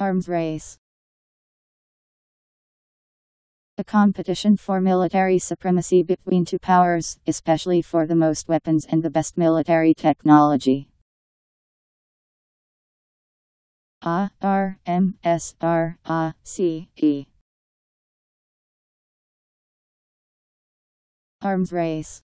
Arms race. A competition for military supremacy between two powers, especially for the most weapons and the best military technology. Arms race.